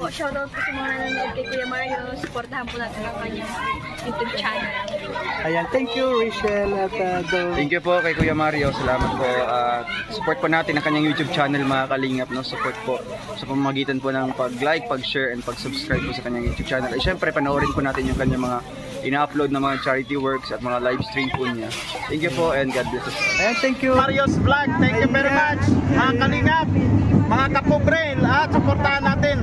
po, shoutout po sa mga nanonood kay Kuya Mario. Supportahan po natin ang kanyang YouTube channel. Ayan, thank you Rachel at Thank you po kay Kuya Mario. Salamat po. Support po natin ang kanyang YouTube channel mga kalingap. No? Support po sa pamamagitan po ng pag-like, pag-share, and pag-subscribe po sa kanyang YouTube channel. At syempre, panoorin po natin yung kanyang mga ina-upload na mga charity works at mga live stream po niya. Thank you po and God bless us. Ayan, thank you Mario's Vlog. Thank you very much. Mga kalingap, mga kapobre, at supportahan natin.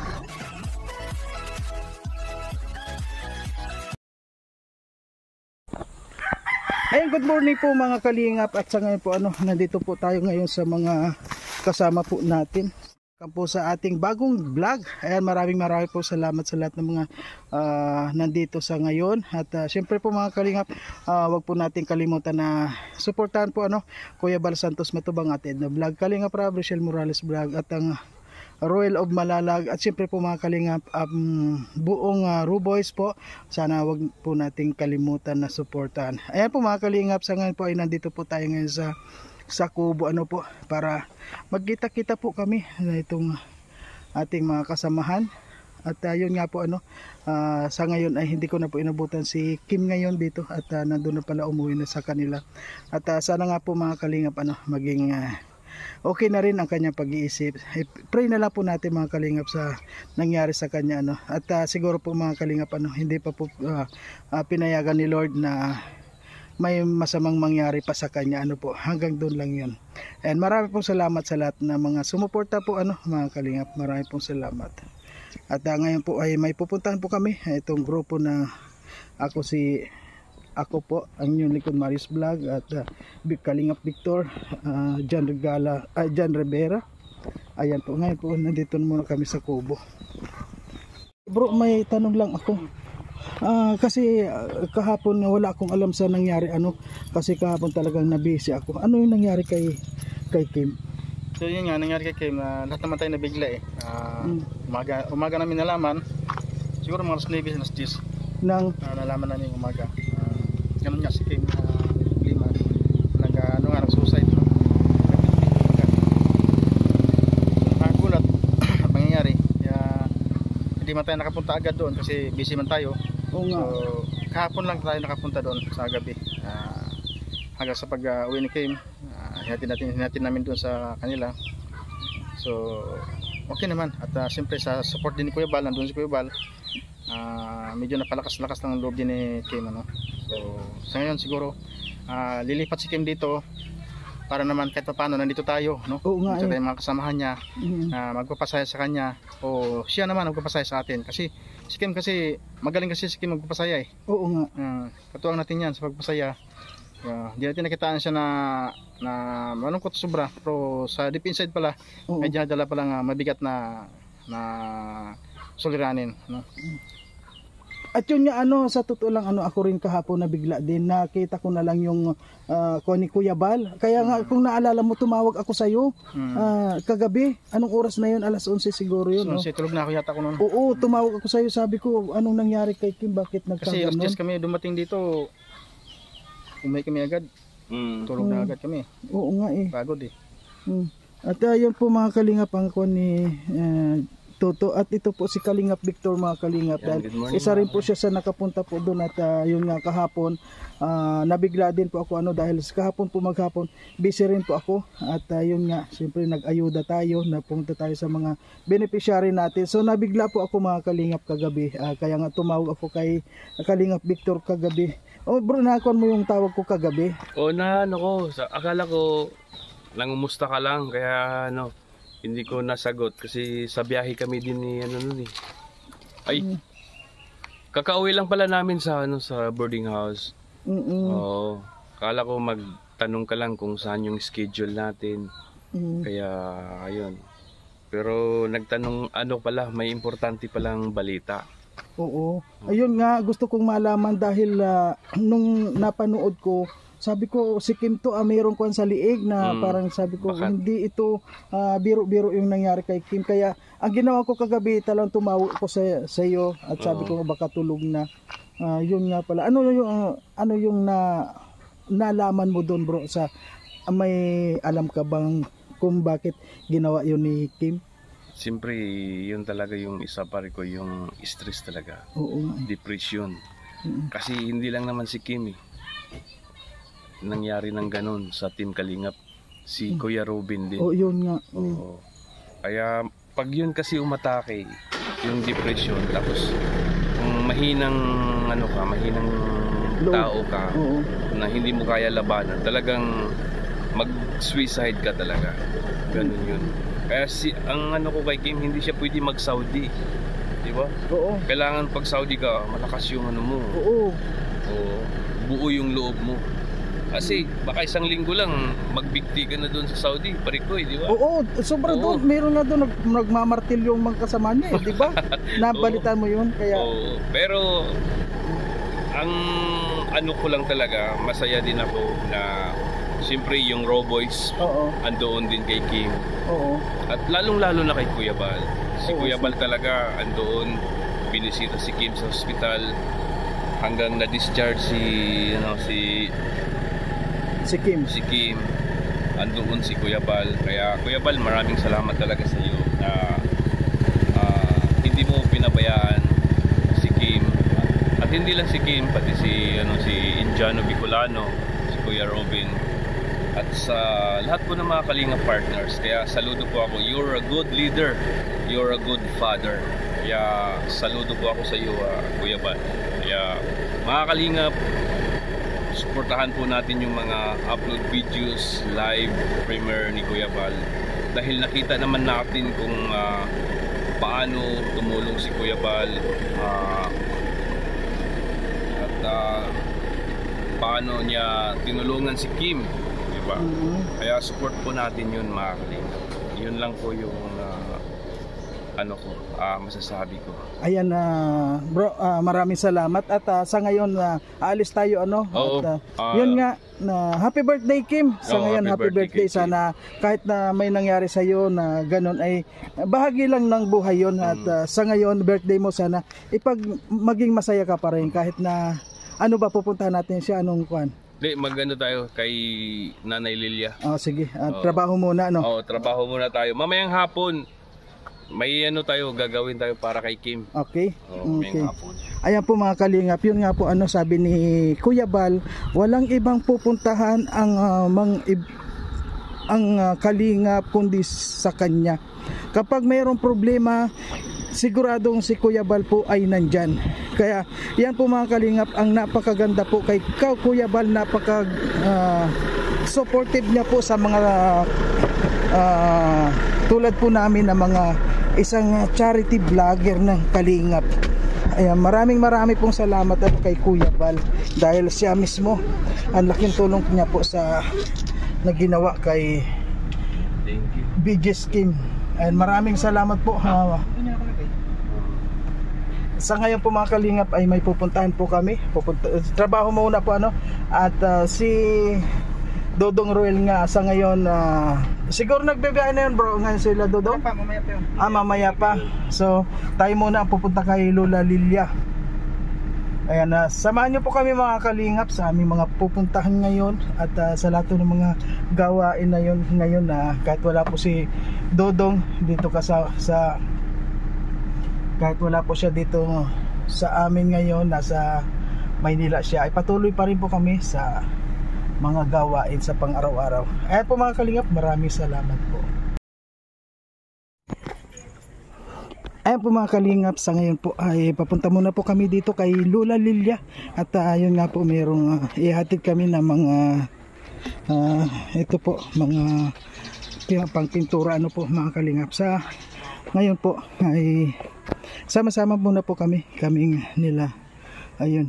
Ayan, good morning po mga kalingap. At sa ngayon po nandito po tayo ngayon sa mga kasama po natin po sa ating bagong vlog. Ayan, maraming po salamat sa lahat ng mga nandito sa ngayon. At syempre po mga kalingap, wag po natin kalimutan na suportahan po Kuya Bal Santos Matubang atin na vlog, Kalingap Rob, Rochelle Morales vlog, at ang Royal of Malalag, at syempre po mga kalingap, buong Ruboys po, sana wag po nating kalimutan na suportahan. Ayan po mga kalingap, sa ngayon po ay nandito po tayo ngayon sa Kubo po, para magkita-kita po kami na itong ating mga kasamahan. At yun nga po sa ngayon ay hindi ko na po inabutan si Kim ngayon dito, at nandun na pala, umuwi na sa kanila. At sana nga po mga kalingap maging okay na rin ang kanyang pag-iisip. Pray na lang po natin mga kalingap sa nangyari sa kanya at siguro po mga kalingap hindi pa po pinayagan ni Lord na may masamang mangyari pa sa kanya po, hanggang doon lang yun. And marami pong salamat sa lahat na mga sumuporta po mga kalingap, marami pong salamat. At ngayon po ay may pupuntahan po kami, itong grupo na ako po ang inyong likod, Marius Vlog, at Kalingap Victor, John Rivera. Ayan po, ngayon po nandito muna kami sa Kubo. Bro, may tanong lang ako. Kasi kahapon wala akong alam sa nangyari kasi kahapon talagang nabisi ako. Ano yung nangyari kay Kim? So yun nga, nangyari kay Kim, lahat naman tayo nabigla umaga namin nalaman, siguro mga alas 9, alas 10 nalaman namin umaga. Ganun nga si Kim, lima nag-suicide. Gulat pangyayari, hindi man tayo nakapunta agad doon kasi busy man tayo. So kahapon lang tayo nakapunta doon sa gabi, hanggang sa pag-uwi ni Kim. Hinatin namin doon sa kanila. So okay naman, at siyempre sa support din ni Kuya Bal, nandun si Kuya Bal, medyo napalakas-lakas ng loob din ni Kim So sa ngayon siguro lilipat si Kim dito para naman kahit paano nandito tayo, dito tayo mga kasamahan niya, magpapasaya sa kanya, o siya naman magpapasaya sa atin, kasi si Kim magaling kasi si Kim magpapasaya Oo nga. Katuwang natin yan sa pagpasaya. Hindi natin nakitaan siya na malungkot sobra, pero sa deep inside pala medyo dala palang mabigat na suliranin. At yun nga sa totoo lang ako rin kahapon na bigla din, nakita ko na lang yung ni Kuya Bal. Kaya nga kung naalala mo, tumawag ako sa iyo kagabi. Anong oras na yun? Alas 11 siguro yun. So, tulog na ako yata ko noon. Oo, tumawag ako sa iyo, sabi ko anong nangyari kay Kim, bakit nagkaganon? Kasi alas 10 kami dumating dito, umay kami agad. Tulog na agad kami. Oo nga Pagod At yun po mga kalingap ang ni Toto, at ito po si Kalingap Victor mga kalingap. Isa rin po siya sa nakapunta po doon, at yun nga kahapon nabigla din po ako dahil kahapon po maghapon busy rin po ako, at yun nga siyempre nag-ayuda tayo, napunta tayo sa mga beneficiary natin. So nabigla po ako mga kalingap kagabi, kaya nga tumawag ako kay Kalingap Victor kagabi. Bro, nakon mo yung tawag ko kagabi? Akala ko nangumusta ka lang, kaya hindi ko nasagot kasi sa biyahe kami din ni kakauwi lang pala namin sa boarding house. Akala ko magtanong ka lang kung saan yung schedule natin. Kaya ayun. Pero nagtanong pala, may importante palang balita. Oo. Ayun nga, gusto kong malaman dahil nung napanood ko, sabi ko si Kim to mayroong kwan sa liig na parang sabi ko hindi ito biro-biro yung nangyari kay Kim. Kaya ang ginawa ko kagabi, talang tumawag ko sa iyo at sabi ko baka tulog na. Yun nga pala. Ano yung nalaman mo doon, bro, may alam ka bang kung bakit ginawa yun ni Kim? siyempre yun talaga yung isa pa rin ko, yung stress talaga. Oo. Depression. Kasi hindi lang naman si Kim nangyari ng ganun sa Team Kalingap. Si Kuya Robin din. Oo, yun nga. Oo. Kaya pag yun kasi umatake, yung depression, tapos kung mahinang mahinang tao ka, na hindi mo kaya labanan, talagang mag-suicide ka talaga. Ganun yun. Kaya ang ko kay Kim, hindi siya pwede mag-Saudi. Di ba? Oo. Kailangan pag Saudi ka, malakas yung mo. Oo. Oo. Buo yung loob mo. Kasi baka isang linggo lang magbigti ka na doon sa Saudi, parikoy, di ba? Oo, sobra doon. Meron nga doon nagmamartil yung mga kasama niya, di ba? Nabalitan mo yun, kaya... Oo. Pero ang ko lang talaga, masaya din ako na siyempre yung Raw Boys andoon din kay Kim. Oo. At lalong-lalo na kay Kuya Bal. Si Kuya Bal talaga andoon, binisita si Kim sa hospital hanggang na-discharge si Kim. Andoon si Kuya Bal. Kaya Kuya Bal, maraming salamat talaga sa iyo na hindi mo pinabayaan si Kim. At hindi lang si Kim, pati si Indiano Bicolano, si Kuya Robin, at sa lahat po ng mga Kalingap partners. Kaya saludo po ako. You're a good leader. You're a good father. Kaya saludo po ako sa iyo, Kuya Bal. Kaya mga Kalingap, suportahan po natin yung mga upload videos, live premiere ni Kuya Bal. Dahil nakita naman natin kung paano tumulong si Kuya Bal at paano niya tinulungan si Kim, diba? Kaya support po natin yun, mga Kalingap. Yun lang po yung masasabi ko. Ayan, bro, maraming salamat. At sa ngayon, aalis tayo, yun nga, happy birthday, Kim. Sa ngayon, happy birthday. Sana kahit na may nangyari sa iyo na ganun, ay bahagi lang ng buhay yun. At sa ngayon, birthday mo, sana maging masaya ka pa rin. Kahit na, pupuntahan natin siya, anong kwan? Magano tayo kay Nanay Lilia. Sige, trabaho muna, trabaho muna tayo. Mamayang hapon, may gagawin tayo para kay Kim. Okay. Ayan po, mga Kalingap, yun nga po sabi ni Kuya Bal, walang ibang pupuntahan ang Kalingap kundi sa kanya. Kapag mayroong problema, siguradong si Kuya Bal po ay nandyan. Kaya yan po, mga Kalingap, ang napakaganda po kay Kuya Bal, supportive niya po sa mga tulad po namin na mga isang charity vlogger ng Kalingap. Ayan, maraming pong salamat kay Kuya Bal, dahil siya mismo ang laking tulong niya po sa naginawa kay BJ Kim. Ayan, maraming salamat po. Sa ngayon po, mga Kalingap, ay may pupuntahan po kami. Trabaho muna po at si Dodong Ruel nga sa ngayon, siguro nagbibiyahe na yun, bro, ngayon sila Dodong? Mamaya pa yun. Mamaya pa. So tayo muna ang pupunta kay Lola Lilia. Ayan, samahan nyo po kami, mga Kalingap, sa aming mga pupuntahan ngayon. At sa lahat ng mga gawain na yun ngayon, kahit wala po si Dodong dito kahit wala po siya dito sa amin ngayon, nasa Maynila siya, ay patuloy pa rin po kami sa mga gawain sa pang-araw-araw. Ayan po, mga Kalingap, maraming salamat po. Ayan po, mga Kalingap, sa ngayon po ay papunta muna po kami dito kay Lola Lilia. At yun nga po, mayroong ihatid kami ng mga ito po, mga pang-pintura po, mga Kalingap. Sa ngayon po ay sama-sama muna po kaming nila. Ayun.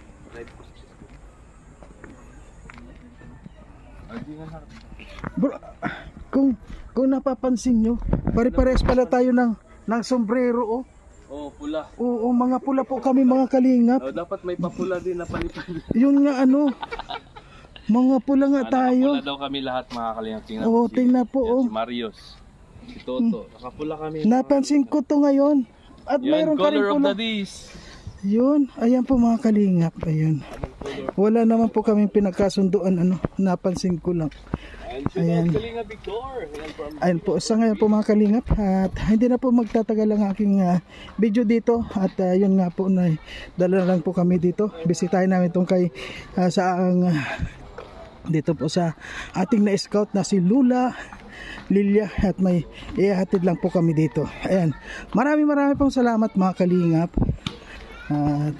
Bro, kung napapansin nyo, pare-pares pala tayo ng sombrero, pula. Oo, mga pula po kami, mga Kalingap. Dapat may papula din na palitan. Yun nga, mga pula nga tayo. Pula daw kami lahat, mga Kalingap. Tingnan po. Si Marios, si Toto, nakapula kami. Napansin ko to ngayon. At mayroon ka rin pula. Yun, ayan po, mga Kalingap. Ayun. Wala naman po kaming pinagkasunduan, napansin ko lang. Ayan. Ayan po, sa ngayon po mga kalingap, at hindi na po magtatagal ang aking video dito, at yun nga po, na dala lang po kami dito. Bisitahin namin itong kay dito po sa ating na-scout na si Lula Lilia, at may ihahatid lang po kami dito. Ayan, maraming pong salamat mga kalingap. At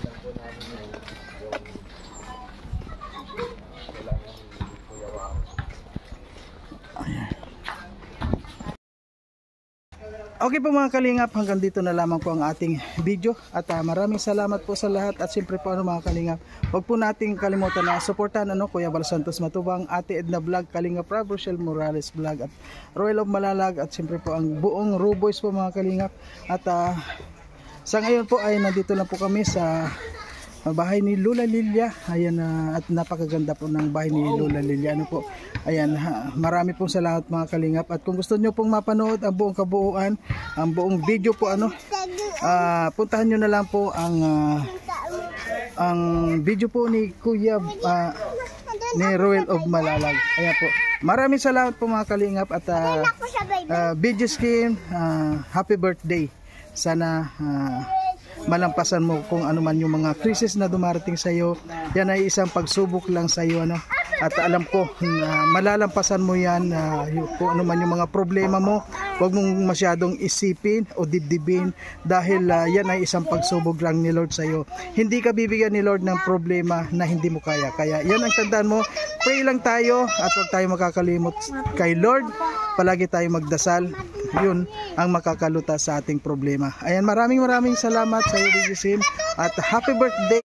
okay po mga kalingap, hanggang dito na lamang po ang ating video, at maraming salamat po sa lahat. At siyempre po mga kalingap, huwag po nating kalimutan na suportahan Kuya Bal Santos Matubang, Ate Edna Vlog, Kalingap Rob, Rochelle Morales Vlog, at Royal of Malalag, at siyempre po ang buong Ruboys po mga kalingap. At sa ngayon po ay nandito na po kami sa bahay ni Lula Lilia. Ayan, at napakaganda po ng bahay ni Lula Lilia. Ano po? Ayan, marami pong salamat mga kalingap. At kung gusto nyo pong mapanood ang buong kabuuan, ang buong video po, puntahan nyo na lang po ang video po ni Kuya ni Royal of Malalag. Ayan po. Maraming salamat po mga kalingap, at video skin, happy birthday. Sana malampasan mo kung ano man yung mga crisis na dumarating sa iyo. Yan ay isang pagsubok lang sa iyo, at alam ko na malalampasan mo yan. Kung ano man yung mga problema mo, huwag mong masyadong isipin o dibdibin, dahil yan ay isang pagsubok lang ni Lord sa iyo. Hindi ka bibigyan ni Lord ng problema na hindi mo kaya. Kaya yan ang tandaan mo, pray lang tayo, at huwag tayo makakalimot kay Lord. Palagi tayo magdasal, yun ang makakalutas sa ating problema. Ayan, maraming salamat sa iyo, Bigisim, at happy birthday.